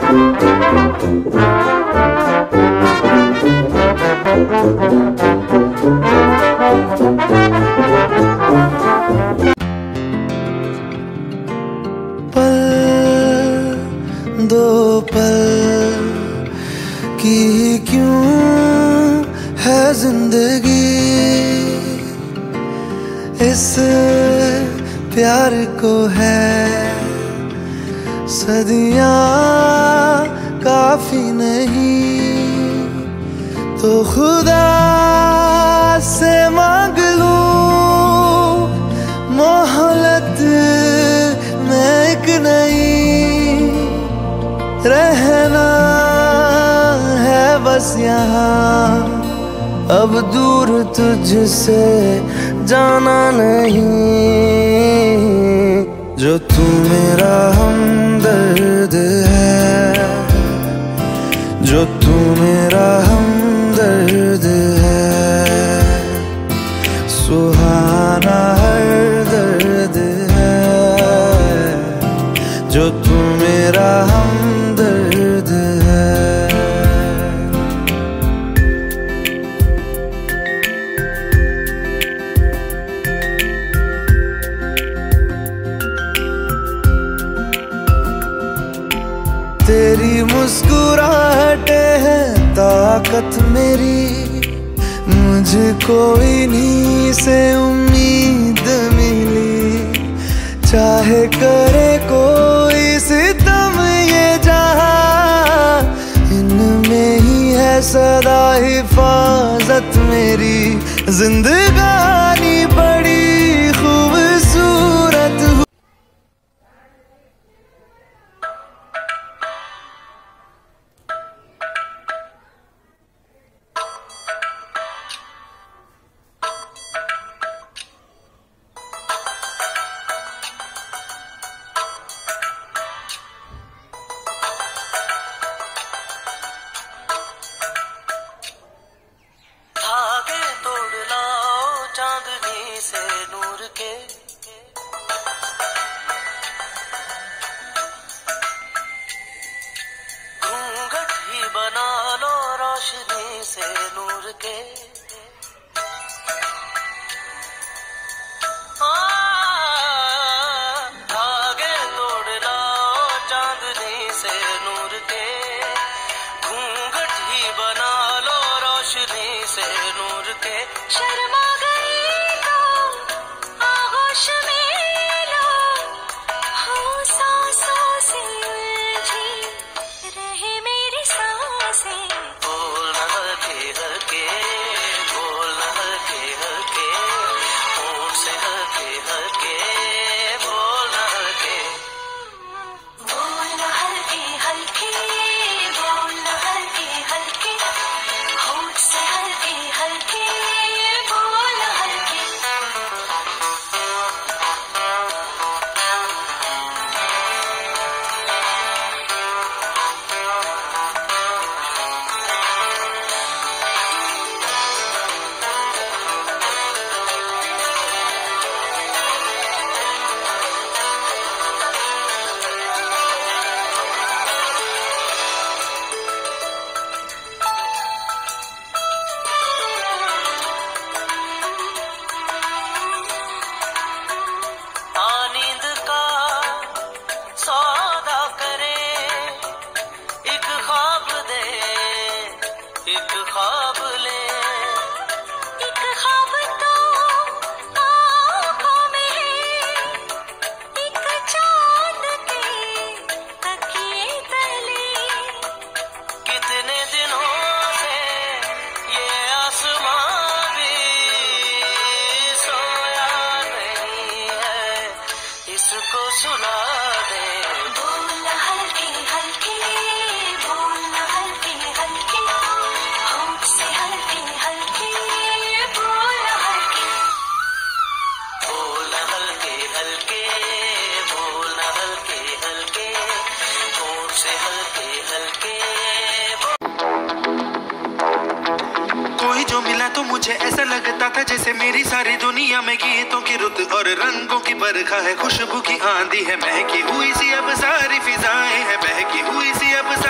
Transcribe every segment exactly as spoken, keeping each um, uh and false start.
पल दो पल की क्यों है जिंदगी, इस प्यार को है सदियां काफी नहीं, तो खुदा से मांग लूं मोहलत में एक नहीं, रहना है बस यहाँ, अब दूर तुझसे जाना नहीं, जो तू मेरा हमदर्द है, जो तू मेरा हमदर्द है, सुहाना हर दर्द है, जो तू मेरा हमदर्द है। तेरी मुस्कुराहटे है ताकत मेरी, मुझको इन्हीं से उम्मीद मिली, चाहे करे कोई सितम ये जहां, इनमें ही है सदा हिफाजत मेरी, जिंदगानी बड़ी खूबसूरत। बना लो रोशनी से नूर के, धागे तोड़ लाओ चांदनी से नूर के, घूंघट ही बना लो रोशनी से नूर के, शर्मा गई तो आगोश में लो, हो सांसों से उलझी रहे मेरी सांसें, बोल हल्के हल्के, बोल हल्के हल्के, होंठ से हल्के हल्के, बोल हल्के, बोल हल्के हल्के, बोल हल्के हल्के, होंठ से हल्के हल्के, बोल हल्के। नींद का सौदा करे, एक ख्वाब दे, एक ख्वाब ले, एक ख्वाब तो आँखों में है, एक चांद के तकिए तले, कितने दिनों से ये आसमां भी सोया नहीं है, इसको सुला दे, बोल हल्के हल्के, बोल हल्के हल्के, होंठ से हल्के हल्के, बोल हल्के, बोल हल्के हल्के, बोल हल्के हल्के, होंठ से हल्के हल्के। कोई जो मिला तो मुझे ऐसा लगता था जैसे मेरी सारी दुनिया में गीतों की रुत और रंगों की बरखा है, खुशबू की आंधी है, महकी हुई सी अब सारी फिजाएं है, बहकी हुई सी अब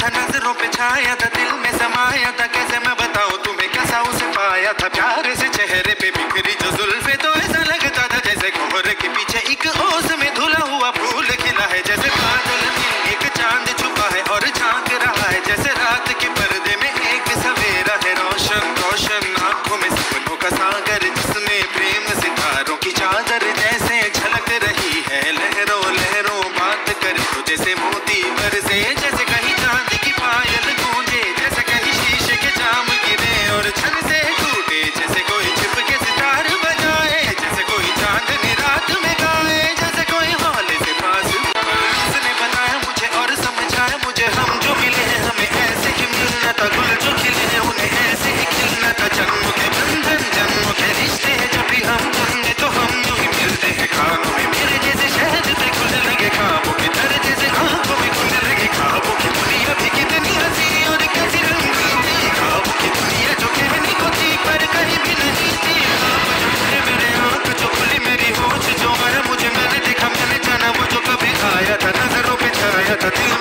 था, नजरों पे छाया था, दिल में समाया था, कैसे मैं बताऊं तुम्हें कैसा उसे पाया था। प्यार से चेहरे पे बिखरी जो जुल्फे, तो ऐसा लगता था जैसे कोहरे के पीछे एक ओस में धुला हुआ फूल खिला है। जैसे बादल में एक चांद छुपा है और झांक रहा है, जैसे रात के पर्दे में एक सवेरा है। रोशन रोशन आंखों में सपनों का सागर, जिसमें प्रेम सितारों की चादर जैसे झलक रही है। लहरों लहरों बात करे तो जैसे मोती बरसे, जैसे कहीं चांद की पायल गूंजे, जैसे कहीं शीशे के जाम गिरे और छन से टूटे, जैसे कोई छिप के सितार बजाए, जैसे कोई चांदनी रात में गाए, जैसे कोई हौले से पास। उसने बताया मुझे और समझाया मुझे, हम जो मिले हैं हमें ऐसे ही मिलना था, गुल जो खिले हैं उन्हें ऐसे ही खिलना था। जन्मों के बंधन जन्मों के रिश्ते हैं, जब भी हम चुने तो हम यूं ही मिलते हैं खानों में। मेरे जैसे शहद पे खुल लगे ख्वाबों के दर, जैसे आंखों में खुल लगे ख्वाबों की दुनिया भी कितनी हंसी और कैसी रंगीन। ख्वाबों की दुनिया जो कहने को थी पर कहीं भी नहीं थी। ख्वाब जो खुले मेरे आंख, जो खुली मेरी होश, जो आया मुझे मैंने देखा मैंने जाना, वो जो कभी आया था नजरों पे छाया था, दिल